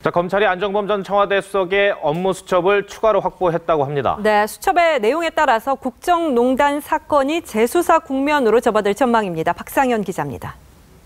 자, 검찰이 안종범 전 청와대 수석의 업무 수첩을 추가로 확보했다고 합니다. 네, 수첩의 내용에 따라서 국정농단 사건이 재수사 국면으로 접어들 전망입니다. 박상현 기자입니다.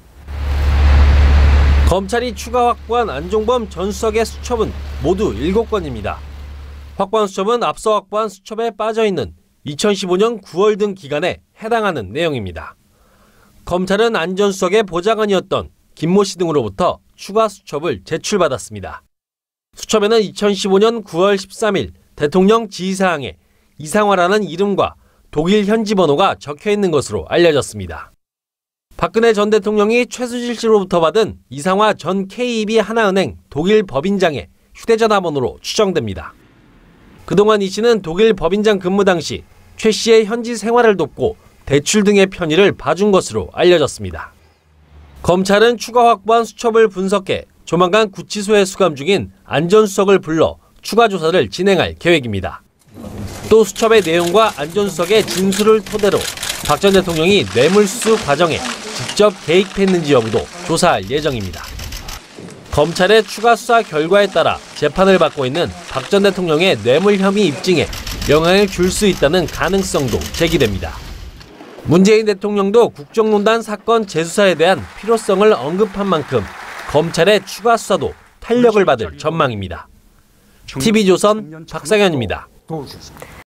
검찰이 추가 확보한 안종범 전 수석의 수첩은 모두 7건입니다. 확보한 수첩은 앞서 확보한 수첩에 빠져있는 2015년 9월 등 기간에 해당하는 내용입니다. 검찰은 안 전 수석의 보좌관이었던 김모 씨 등으로부터 추가 수첩을 제출받았습니다. 수첩에는 2015년 9월 13일 대통령 지휘사항에 이상화라는 이름과 독일 현지 번호가 적혀 있는 것으로 알려졌습니다. 박근혜 전 대통령이 최수실 씨로부터 받은 이상화 전 KEB 하나은행 독일 법인장의 휴대전화 번호로 추정됩니다. 그동안 이 씨는 독일 법인장 근무 당시 최 씨의 현지 생활을 돕고 대출 등의 편의를 봐준 것으로 알려졌습니다. 검찰은 추가 확보한 수첩을 분석해 조만간 구치소에 수감 중인 안 전 수석을 불러 추가 조사를 진행할 계획입니다. 또 수첩의 내용과 안 전 수석의 진술을 토대로 박 전 대통령이 뇌물수수 과정에 직접 개입했는지 여부도 조사할 예정입니다. 검찰의 추가 수사 결과에 따라 재판을 받고 있는 박 전 대통령의 뇌물 혐의 입증에 영향을 줄 수 있다는 가능성도 제기됩니다. 문재인 대통령도 국정농단 사건 재수사에 대한 필요성을 언급한 만큼 검찰의 추가 수사도 탄력을 받을 전망입니다. TV조선 박상현입니다.